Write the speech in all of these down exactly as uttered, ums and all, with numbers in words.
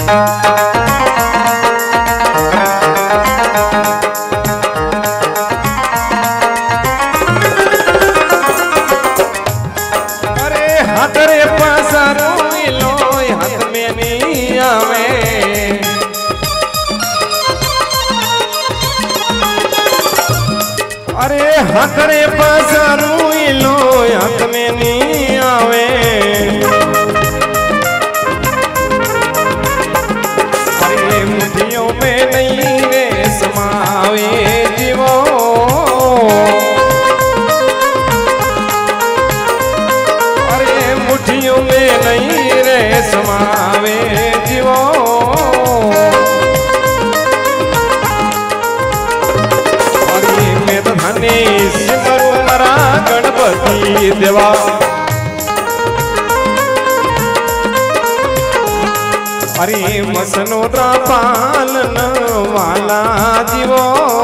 हथरे पसारू लो हाथ में नहीं आवे। अरे मुठियों में नहीं रे समावे जीवो। अरे मुठियों में नहीं रे समावे जीवो। सिमरू मरा गणपति देवा। अरे मसनो पालन वाला जीवो।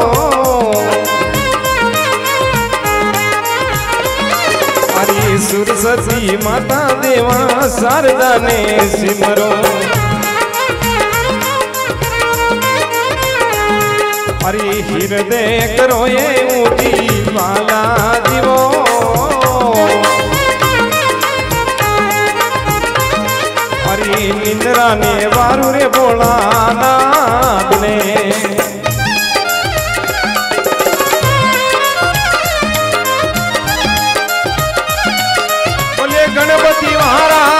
अरे सरस्वती माता देवा शारदा ने सिमरो। अरे हृदय करो ये ऊटी वाला जीवो। अरे निंद्रा ने वारू रे बोला नाथ ने। बोले गणपति महाराज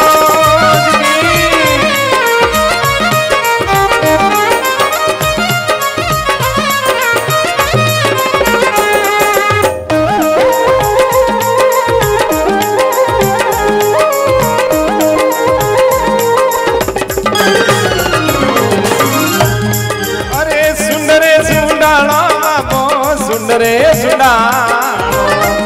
सुंदरे सुंडालो।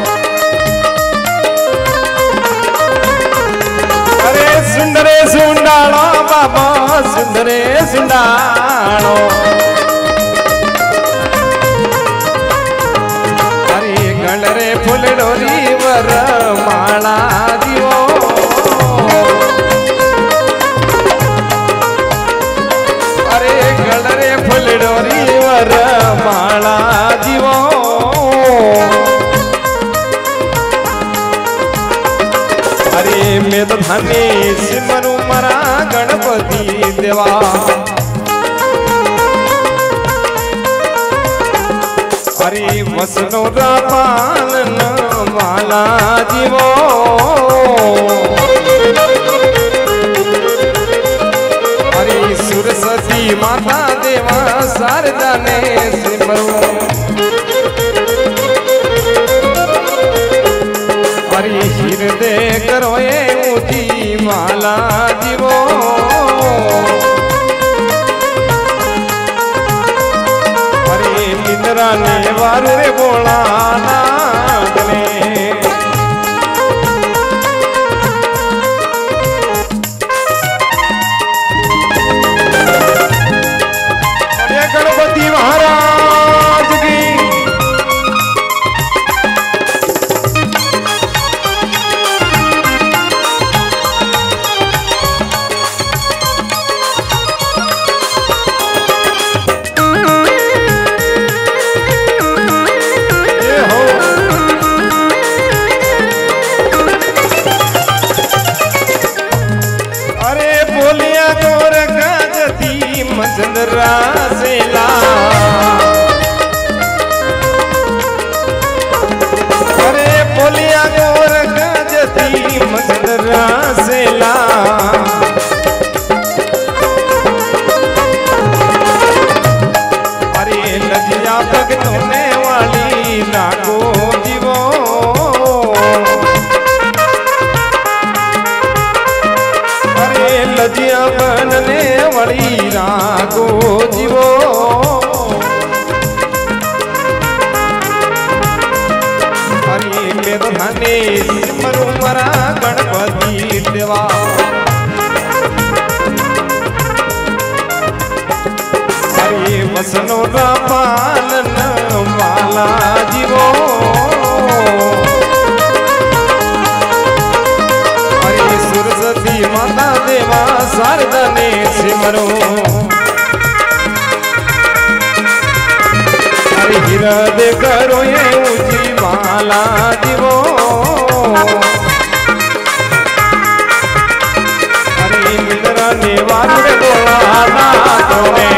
अरे सुंदरे सुंडालो बाबा सुंदरे सुंडालो। अरे गणरे फूल डोरी वर माला जीवो। अरे गणरे फूल डोरी वर माला जीवो। अरे मैं तो धनी सिमरू मरा गणपति देवा। अरे वसनो पालन वाला जीवो। अरे सरस्वती माता देवा शारदा ने सिमरू। अरे हृदय करो ये ऊटी माला जीवो। अरे निंद्रा ने वारू रे बोला नाथ ने। अरे गणपति महाराज की। चंद्रा से ला। अरे बोलिया गोर गजती चंद्रा से ला। अरे लजिया भगतों ने वाली लागो जीवो। अरे लजिया बनने वाली रागो जीवो। अरे मेरो धने सिमरू मरा गणपति देवा। अरे वसनो पालन वाला जीवो। अरे सरस्वती माता देवा शारदा ने सिमरो अरे हृदय करो ये ऊंची माला जीवो अरे इंद्र ने वार बोला ना तोने